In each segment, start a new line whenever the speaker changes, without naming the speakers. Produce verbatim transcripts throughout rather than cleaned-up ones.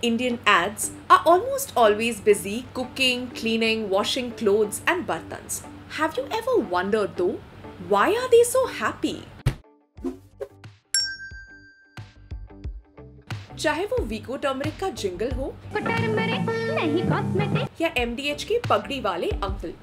Indian ads are almost always busy cooking, cleaning, washing clothes and bartans. Have you ever wondered though, why are they so happy? चाहे वो वीको turmeric का jingle हो या M D H के पगड़ी वाले uncle,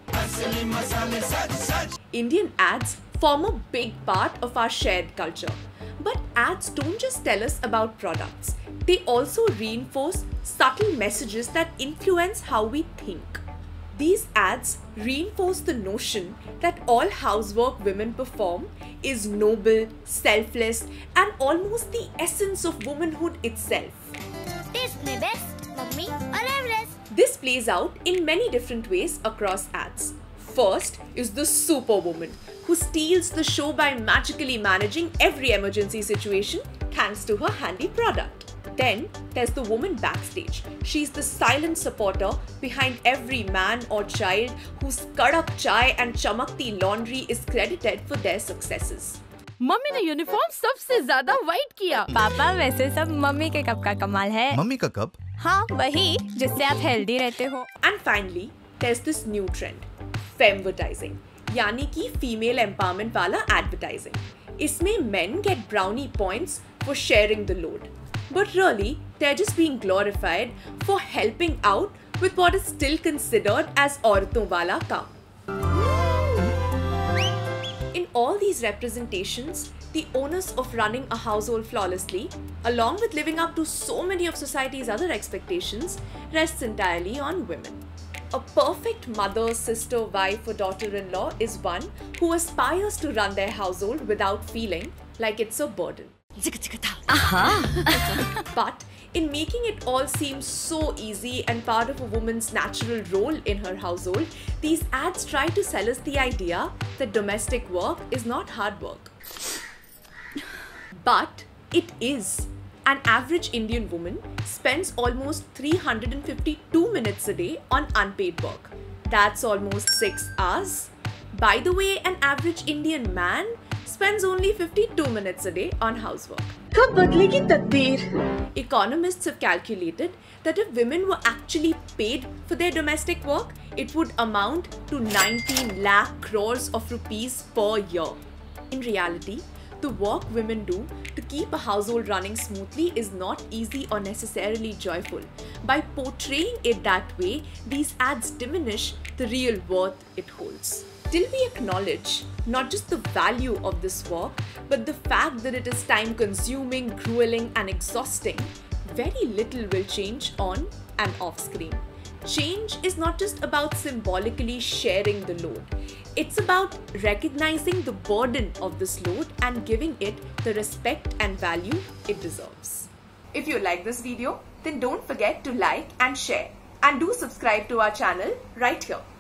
Indian ads form a big part of our shared culture. But ads don't just tell us about products. They also reinforce subtle messages that influence how we think. These ads reinforce the notion that all housework women perform is noble, selfless, and almost the essence of womanhood itself. This plays out in many different ways across ads. First is the superwoman, who steals the show by magically managing every emergency situation thanks to her handy product. Then there's the woman backstage. She's the silent supporter behind every man or child whose kadak chai and chamakti laundry is credited for their successes.
Mummy ने uniform सबसे ज्यादा white किया।
पापा वैसे सब mummy के cup का कमाल है।
मम्मी का कप?
हाँ वही जिससे आप हेल्दी रहते हो।
And finally, there's this new trend, femvertising, यानी कि फीमेल एम्पावरमेंट वाला एडवर्टाइजिंग. इसमें men get brownie points for sharing the load, but really they're just being glorified for helping out with what is still considered as औरतों वाला काम. In all these representations, the onus of running a household flawlessly, along with living up to so many of society's other expectations, rests entirely on women. A perfect mother, sister, wife or daughter-in-law is one who aspires to run their household without feeling like it's a burden. But in making it all seem so easy and part of a woman's natural role in her household, these ads try to sell us the idea that domestic work is not hard work. But it is. An average Indian woman spends almost three hundred fifty-two minutes a day on unpaid work. That's almost six hours. By the way, an average Indian man spends only fifty-two minutes a day on housework.
कब बदलेगी तकदीर?
Economists have calculated that if women were actually paid for their domestic work, it would amount to nineteen lakh crores of rupees per year. In reality, the work women do to keep a household running smoothly is not easy or necessarily joyful. By portraying it that way, these ads diminish the real worth it holds. Till we acknowledge not just the value of this work, but the fact that it is time-consuming, grueling, and exhausting, very little will change on and off screen. Change is not just about symbolically sharing the load. It's about recognizing the burden of this load and giving it the respect and value it deserves. If you like this video, then don't forget to like and share. And do subscribe to our channel right here.